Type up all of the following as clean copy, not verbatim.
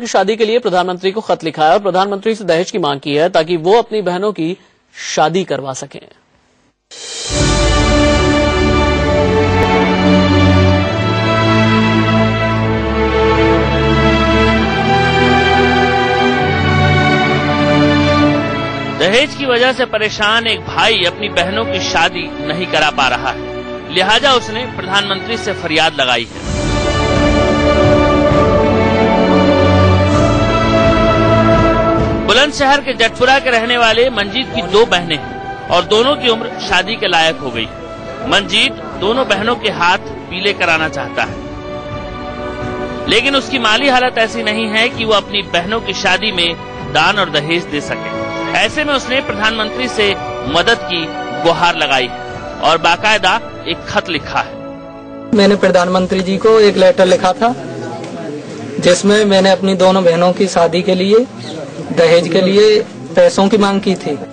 की शादी के लिए प्रधानमंत्री को खत लिखा है और प्रधानमंत्री से दहेज की मांग की है ताकि वो अपनी बहनों की शादी करवा सकें। दहेज की वजह से परेशान एक भाई अपनी बहनों की शादी नहीं करा पा रहा है, लिहाजा उसने प्रधानमंत्री से फरियाद लगाई है। बुलंदशहर के जटपुरा के रहने वाले मंजीत की 2 बहनें हैं और दोनों की उम्र शादी के लायक हो गई। मंजीत दोनों बहनों के हाथ पीले कराना चाहता है, लेकिन उसकी माली हालत ऐसी नहीं है कि वो अपनी बहनों की शादी में दान और दहेज दे सके। ऐसे में उसने प्रधानमंत्री से मदद की गुहार लगाई है और बाकायदा एक खत लिखा है। मैंने प्रधानमंत्री जी को एक लेटर लिखा था जिसमें मैंने अपनी दोनों बहनों की शादी के लिए दहेज के लिए पैसों की मांग की थी।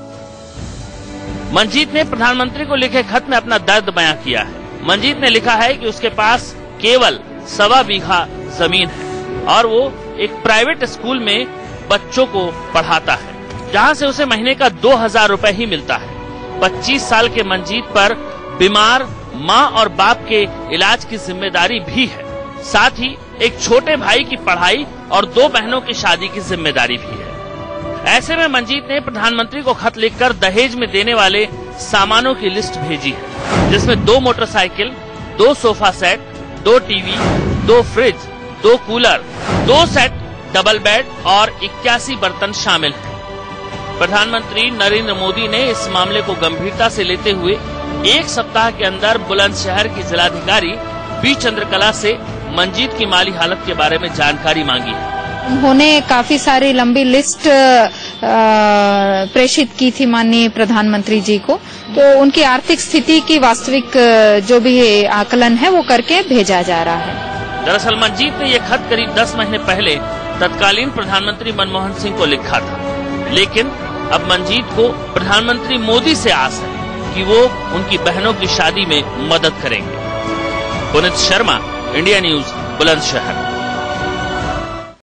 मंजीत ने प्रधानमंत्री को लिखे खत में अपना दर्द बयां किया है। मंजीत ने लिखा है कि उसके पास केवल 1.25 बीघा जमीन है और वो एक प्राइवेट स्कूल में बच्चों को पढ़ाता है, जहां से उसे महीने का 2000 रुपए ही मिलता है। 25 साल के मंजीत पर बीमार मां और बाप के इलाज की जिम्मेदारी भी है, साथ ही एक छोटे भाई की पढ़ाई और 2 बहनों की शादी की जिम्मेदारी भी है। ऐसे में मंजीत ने प्रधानमंत्री को खत लिखकर दहेज में देने वाले सामानों की लिस्ट भेजी है, जिसमें 2 motorcycle, 2 sofa set, 2 TV, 2 fridge, 2 cooler, 2 set double bed और 81 बर्तन शामिल हैं। प्रधानमंत्री नरेंद्र मोदी ने इस मामले को गंभीरता से लेते हुए 1 सप्ताह के अंदर बुलंदशहर की जिलाधिकारी बी चंद्रकला से मंजीत की माली हालत के बारे में जानकारी मांगी है। उन्होंने काफी सारी लंबी लिस्ट प्रेषित की थी माननीय प्रधानमंत्री जी को, तो उनकी आर्थिक स्थिति की वास्तविक जो भी आकलन है वो करके भेजा जा रहा है। दरअसल मंजीत ने ये खत करीब 10 महीने पहले तत्कालीन प्रधानमंत्री मनमोहन सिंह को लिखा था, लेकिन अब मंजीत को प्रधानमंत्री मोदी से आस है कि वो उनकी बहनों की शादी में मदद करेंगे। Puneet Sharma, India news, Bulandshahr.